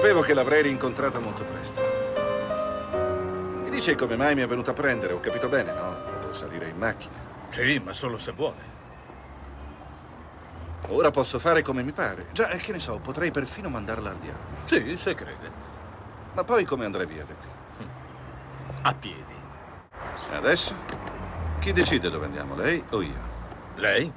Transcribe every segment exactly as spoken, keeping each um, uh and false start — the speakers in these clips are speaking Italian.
Sapevo che l'avrei rincontrata molto presto. Mi dice come mai mi è venuta a prendere, ho capito bene, no? Devo salire in macchina. Sì, ma solo se vuole. Ora posso fare come mi pare. Già, che ne so, potrei perfino mandarla al diavolo. Sì, se crede. Ma poi come andrei via da qui? A piedi. E adesso? Chi decide dove andiamo, lei o io? Lei?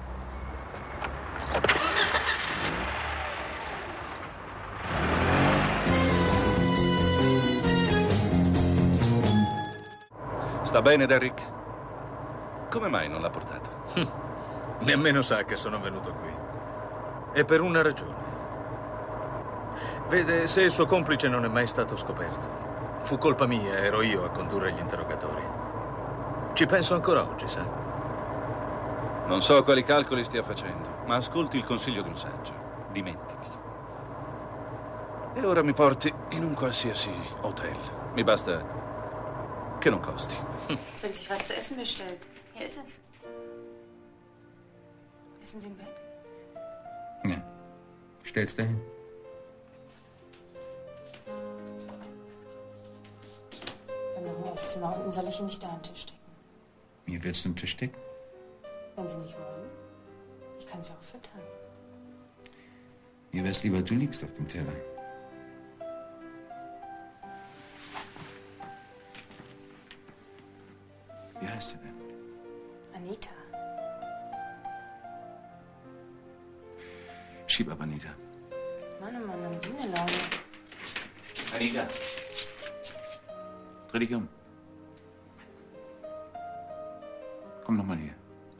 Sta bene, Derrick? Come mai non l'ha portato? Nemmeno sa che sono venuto qui. E per una ragione. Vede, se il suo complice non è mai stato scoperto, fu colpa mia, ero io a condurre gli interrogatori. Ci penso ancora oggi, sa? Non so quali calcoli stia facendo, ma ascolti il consiglio di un saggio. Dimentichi. E ora mi porti in un qualsiasi hotel. Mi basta che non costi. Sind Sie was zu essen bestellt? Hier ist es. Essen Sie im Bett? Ja. Stell's dahin. Wir haben noch ein Esszimmer unten. Soll ich Ihnen nicht da einen Tisch stecken? Wie willst du einen Tisch stecken? Wenn Sie nicht wollen. Ich kann Sie auch füttern. Mir wär's lieber, du liegst auf dem Teller. Wie heißt sie denn? Anita. Schieb ab, Anita. Mann, oh Mann, haben Sie eine Laune? Anita. Dreh dich um. Komm noch mal her.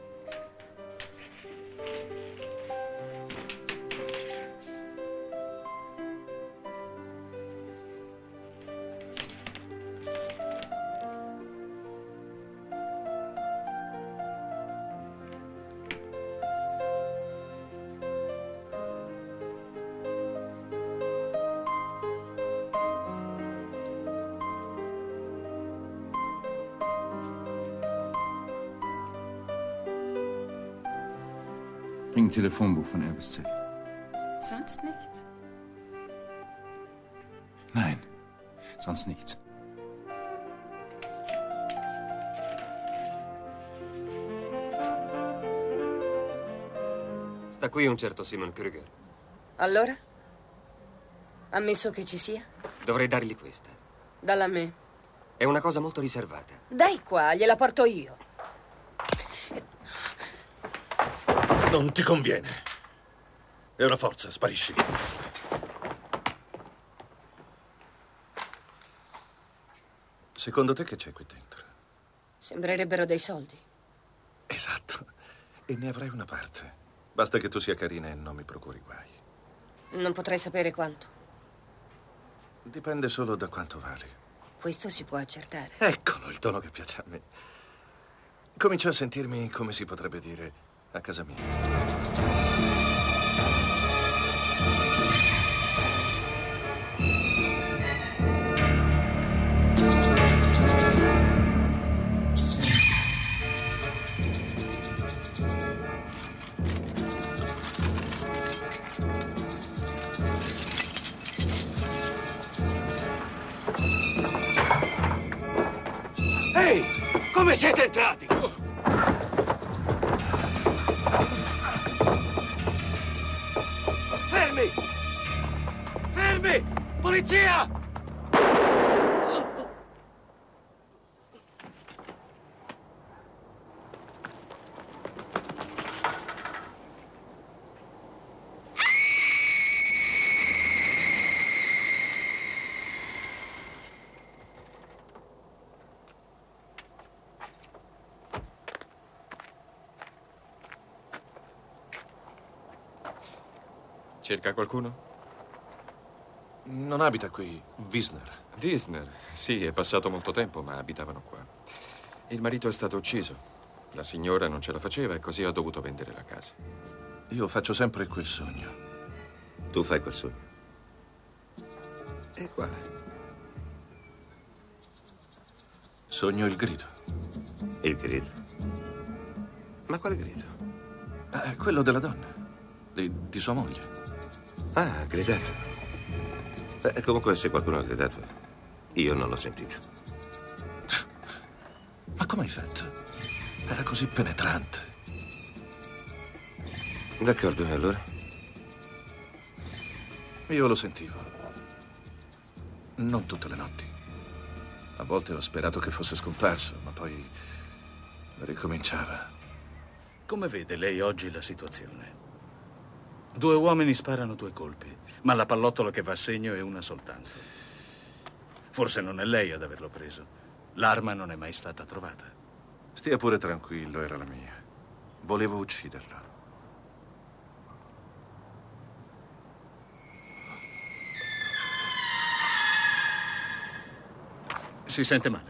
Bring ein Telefonbuch von R bis Z. Sonst nichts? Nein, sonst nichts. Sta qui un certo Simon Kruger. Allora? Ammesso che ci sia? Dovrei dargli questa. Dalla me. È una cosa molto riservata. Dai qua, gliela porto io. Non ti conviene. E ora forza, sparisci. Secondo te che c'è qui dentro? Sembrerebbero dei soldi. Esatto. E ne avrai una parte. Basta che tu sia carina e non mi procuri guai. Non potrei sapere quanto. Dipende solo da quanto vali. Questo si può accertare. Eccolo il tono che piace a me. Comincio a sentirmi, come si potrebbe dire, a casa mia. Ehi, come siete entrati? Fermi! Fermi! Polizia! Cerca qualcuno? Non abita qui, Wisner. Wisner? Sì, è passato molto tempo, ma abitavano qua. Il marito è stato ucciso. La signora non ce la faceva e così ha dovuto vendere la casa. Io faccio sempre quel sogno. Tu fai quel sogno? E quale? Sogno il grido. Il grido? Ma quale grido? Eh, quello della donna, di, di sua moglie. Ah, ha gridato. Beh, comunque, se qualcuno ha gridato, io non l'ho sentito. Ma come hai fatto? Era così penetrante. D'accordo, e allora? Io lo sentivo. Non tutte le notti. A volte ho sperato che fosse scomparso, ma poi ricominciava. Come vede lei oggi la situazione? Due uomini sparano due colpi, ma la pallottola che va a segno è una soltanto. Forse non è lei ad averlo preso. L'arma non è mai stata trovata. Stia pure tranquillo, era la mia. Volevo ucciderlo. Si sente male?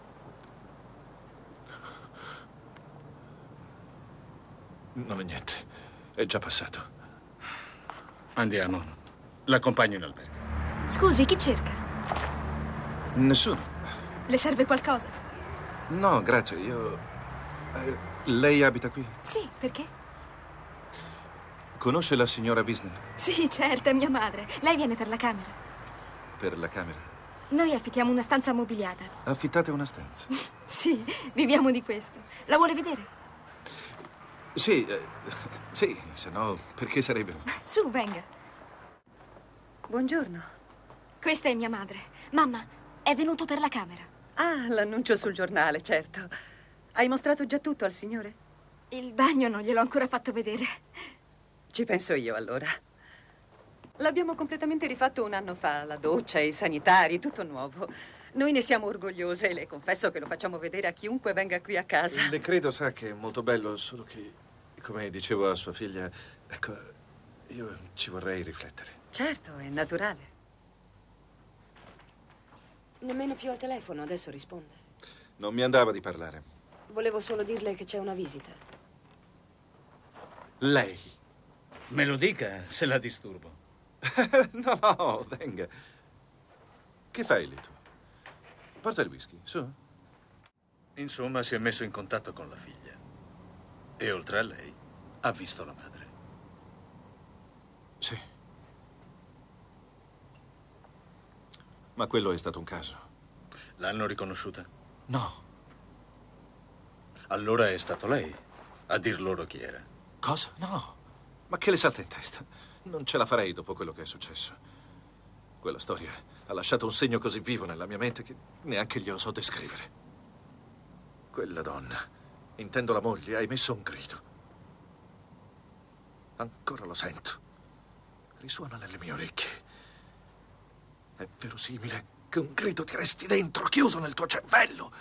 Non è niente. È già passato. Andiamo. L'accompagno in albergo. Scusi, chi cerca? Nessuno. Le serve qualcosa? No, grazie. Io... Eh, lei abita qui? Sì, perché? Conosce la signora Wisner? Sì, certo, è mia madre. Lei viene per la camera. Per la camera? Noi affittiamo una stanza mobiliata. Affittate una stanza? Sì, viviamo di questo. La vuole vedere? Sì, eh, sì, se no, perché sarei venuto? Su, venga. Buongiorno. Questa è mia madre. Mamma, è venuto per la camera. Ah, l'annuncio sul giornale, certo. Hai mostrato già tutto al signore? Il bagno non gliel'ho ancora fatto vedere. Ci penso io, allora. L'abbiamo completamente rifatto un anno fa, la doccia, i sanitari, tutto nuovo. Noi ne siamo orgogliose e le confesso che lo facciamo vedere a chiunque venga qui a casa. Le credo, sa, che è molto bello, solo che, come dicevo a sua figlia, ecco, io ci vorrei riflettere. Certo, è naturale. Nemmeno più al telefono, adesso risponde. Non mi andava di parlare. Volevo solo dirle che c'è una visita. Lei? Me lo dica, se la disturbo. No, no, venga. Che fai lì tu? Porta il whisky, su. Insomma, si è messo in contatto con la figlia. E oltre a lei, ha visto la madre. Sì. Ma quello è stato un caso. L'hanno riconosciuta? No. Allora è stato lei a dir loro chi era. Cosa? No. Ma che le salta in testa? Non ce la farei dopo quello che è successo. Quella storia ha lasciato un segno così vivo nella mia mente che neanche glielo so descrivere. Quella donna, intendo la moglie, ha emesso un grido. Ancora lo sento. Risuona nelle mie orecchie. È verosimile che un grido ti resti dentro, chiuso nel tuo cervello.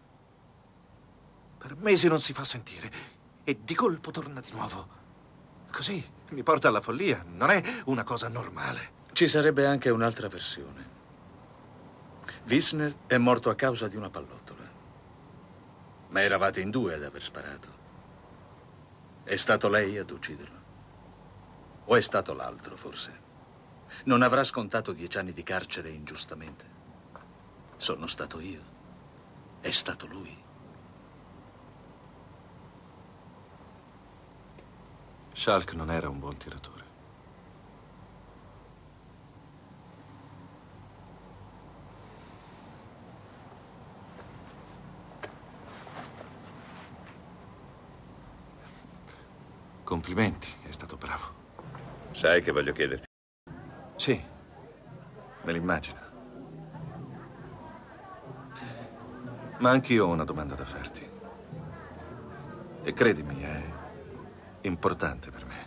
Per mesi non si fa sentire e di colpo torna di nuovo. Così mi porta alla follia. Non è una cosa normale. Ci sarebbe anche un'altra versione. Wisner è morto a causa di una pallottola. Ma eravate in due ad aver sparato. È stato lei ad ucciderlo? O è stato l'altro, forse? Non avrà scontato dieci anni di carcere ingiustamente? Sono stato io. È stato lui. Schalk non era un buon tiratore. Complimenti, è stato bravo. Sai che voglio chiederti? Sì, me l'immagino. Ma anch'io ho una domanda da farti. E credimi, è importante per me.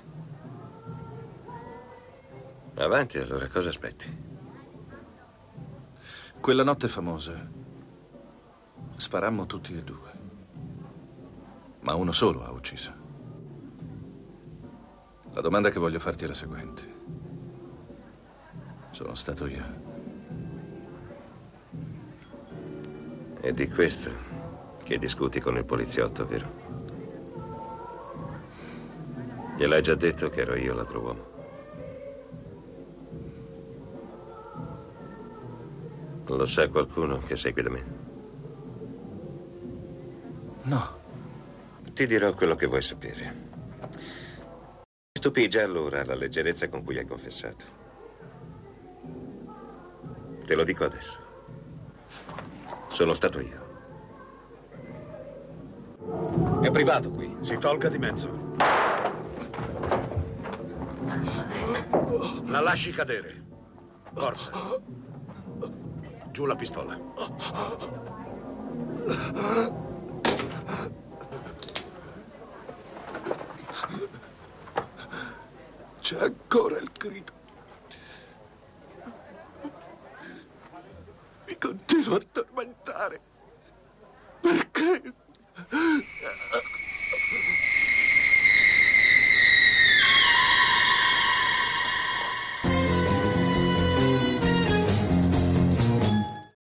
Avanti, allora, cosa aspetti? Quella notte famosa sparammo tutti e due. Ma uno solo ha ucciso. La domanda che voglio farti è la seguente. Sono stato io. È di questo che discuti con il poliziotto, vero? Gliel'hai già detto che ero io l'altro uomo? Lo sa qualcuno che sei qui da me? No. Ti dirò quello che vuoi sapere. Mi stupì già allora la leggerezza con cui hai confessato. Te lo dico adesso. Sono stato io. È privato qui. Si tolga di mezzo. La lasci cadere. Forza. Giù la pistola. C'è ancora il grido. Mi continuo a tormentare. Perché?